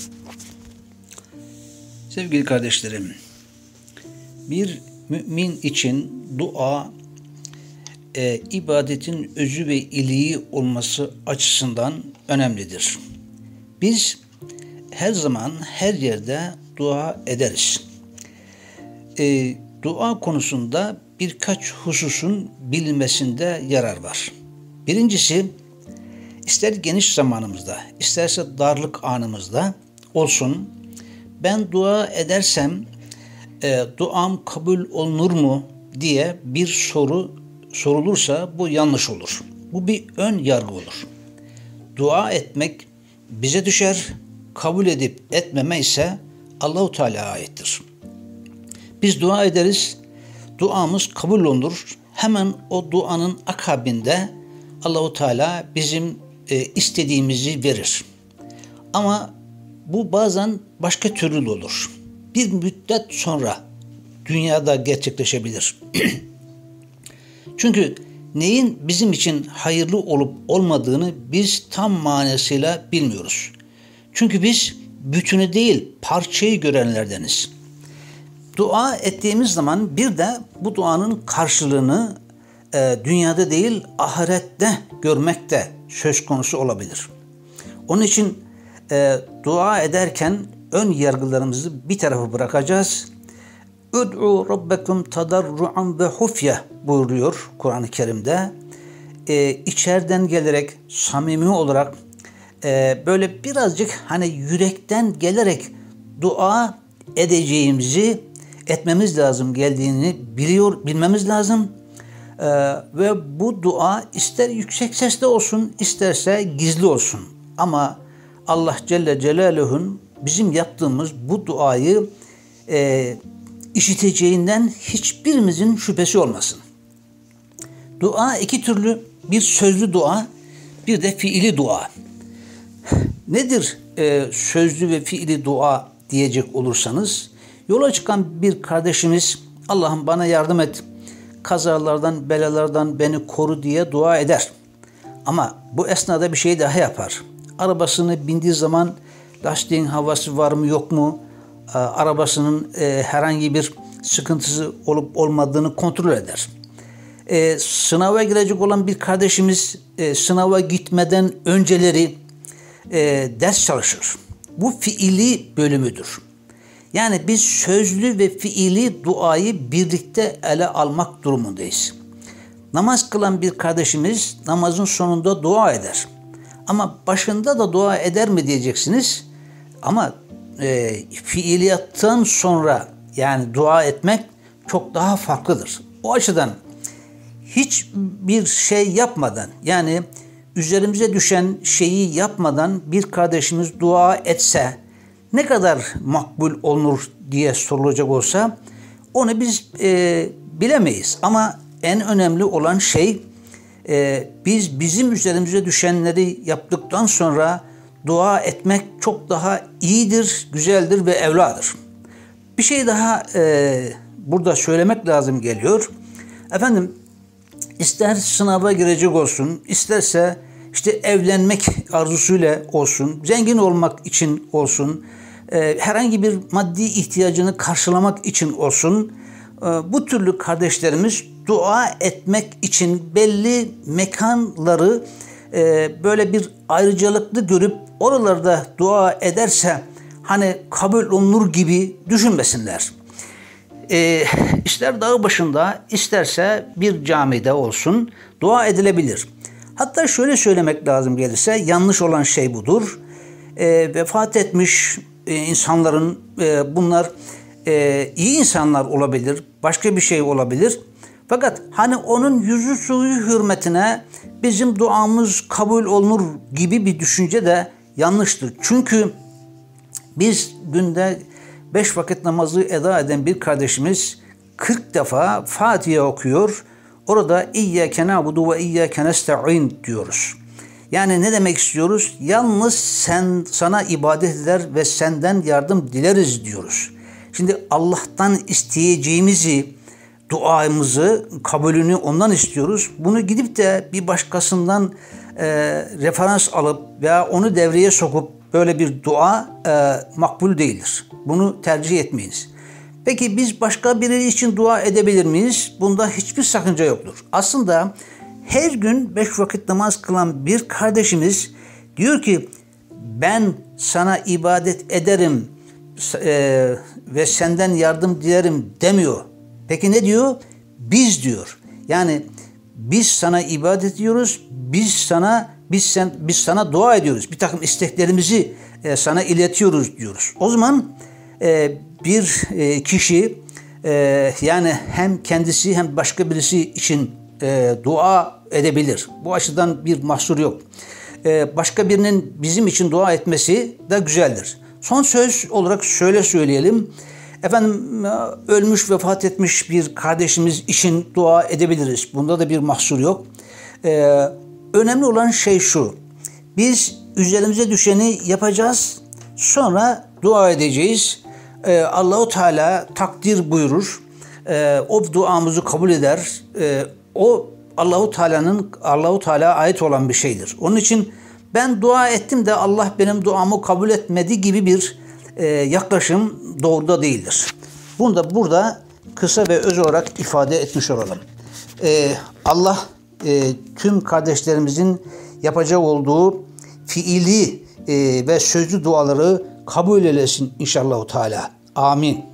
Sevgili kardeşlerim, bir mümin için dua, ibadetin özü ve iliği olması açısından önemlidir. Biz her zaman, her yerde dua ederiz. Dua konusunda birkaç hususun bilinmesinde yarar var. Birincisi, ister geniş zamanımızda, isterse darlık anımızda olsun, ben dua edersem duam kabul olunur mu diye bir soru sorulursa bu yanlış olur. Bu bir ön yargı olur. Dua etmek bize düşer, kabul edip etmeme ise Allah-u Teala'ya aittir. Biz dua ederiz, duamız kabul olunur. Hemen o duanın akabinde Allah-u Teala bizim istediğimizi verir. Ama bu bazen başka türlü olur. Bir müddet sonra dünyada gerçekleşebilir. Çünkü neyin bizim için hayırlı olup olmadığını biz tam manasıyla bilmiyoruz. Çünkü biz bütünü değil parçayı görenlerdeniz. Dua ettiğimiz zaman bir de bu duanın karşılığını dünyada değil ahirette görmek de söz konusu olabilir. Onun için dua ederken ön yargılarımızı bir tarafa bırakacağız. Ud'u rabbekum tadarruan ve hufye buyuruyor Kur'an-ı Kerim'de. İçeriden gelerek, samimi olarak böyle birazcık yürekten gelerek dua edeceğimizi etmemiz lazım geldiğini bilmemiz lazım. Ve bu dua ister yüksek sesle olsun, isterse gizli olsun. Ama Allah Celle Celaluhu'nun bizim yaptığımız bu duayı işiteceğinden hiçbirimizin şüphesi olmasın. Dua iki türlü, bir sözlü dua, bir de fiili dua. Nedir sözlü ve fiili dua diyecek olursanız, yola çıkan bir kardeşimiz Allah'ım bana yardım et, kazalardan, belalardan beni koru diye dua eder. Ama bu esnada bir şey daha yapar. Arabasını bindiği zaman lastiğin havası var mı yok mu? Arabasının herhangi bir sıkıntısı olup olmadığını kontrol eder. Sınava girecek olan bir kardeşimiz sınava gitmeden önceleri ders çalışır. Bu fiili bölümüdür. Yani biz sözlü ve fiili duayı birlikte ele almak durumundayız. Namaz kılan bir kardeşimiz namazın sonunda dua eder. Ama başında da dua eder mi diyeceksiniz. Ama fiiliyattan sonra yani dua etmek çok daha farklıdır. O açıdan hiçbir şey yapmadan yani üzerimize düşen şeyi yapmadan bir kardeşimiz dua etse ne kadar makbul olunur diye sorulacak olsa onu biz bilemeyiz. Ama en önemli olan şey biz bizim üzerimize düşenleri yaptıktan sonra dua etmek çok daha iyidir, güzeldir ve evladır. Bir şey daha burada söylemek lazım geliyor. Efendim ister sınava girecek olsun, isterse evlenmek arzusuyla olsun, zengin olmak için olsun, herhangi bir maddi ihtiyacını karşılamak için olsun, bu türlü kardeşlerimiz dua etmek için belli mekanları böyle bir ayrıcalıklı görüp oralarda dua ederse kabul olunur gibi düşünmesinler. İster dağ başında isterse bir camide olsun dua edilebilir. Hatta şöyle söylemek lazım gelirse yanlış olan şey budur. Vefat etmiş insanların bunlar iyi insanlar olabilir, başka bir şey olabilir. Fakat onun yüzü suyu hürmetine bizim duamız kabul olunur gibi bir düşünce de yanlıştır. Çünkü biz günde 5 vakit namazı eda eden bir kardeşimiz 40 defa Fatiha okuyor. Orada İyyâke na'budu ve İyyâke nesta'in diyoruz. Yani ne demek istiyoruz? Yalnız sana ibadet eder ve senden yardım dileriz diyoruz. Şimdi Allah'tan isteyeceğimizi, duamızı, kabulünü ondan istiyoruz. Bunu gidip de bir başkasından referans alıp veya onu devreye sokup böyle bir dua makbul değildir. Bunu tercih etmeyiniz. Peki biz başka biri için dua edebilir miyiz? Bunda hiçbir sakınca yoktur. Aslında her gün 5 vakit namaz kılan bir kardeşimiz diyor ki ben sana ibadet ederim ve senden yardım dilerim demiyor. Peki ne diyor? Biz diyor. Yani biz sana ibadet ediyoruz, biz sana dua ediyoruz. Bir takım isteklerimizi sana iletiyoruz diyoruz. O zaman bir kişi yani hem kendisi hem başka birisi için dua edebilir. Bu açıdan bir mahsur yok. Başka birinin bizim için dua etmesi de güzeldir. Son söz olarak şöyle söyleyelim. Efendim ölmüş, vefat etmiş bir kardeşimiz için dua edebiliriz. Bunda da bir mahsur yok. Önemli olan şey şu. Biz üzerimize düşeni yapacağız. Sonra dua edeceğiz. Allahu Teala takdir buyurur. O duamızı kabul eder. O Allahu Teala'ya ait olan bir şeydir. Onun için ben dua ettim de Allah benim duamı kabul etmedi gibi bir yaklaşım doğru da değildir. Bunu da burada kısa ve öz olarak ifade etmiş olalım. Allah tüm kardeşlerimizin yapacağı olduğu fiili ve sözlü duaları kabul eylesin inşallah Teala. Amin.